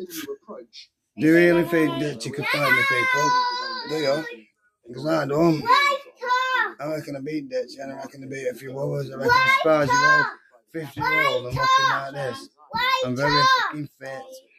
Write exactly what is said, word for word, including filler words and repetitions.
Do you really think that you could find me, people? Do you? Because I don't. I reckon I beat that, and I reckon I beat a few others. I reckon as far as you all fifty year old and looking like this. I'm very fucking fit.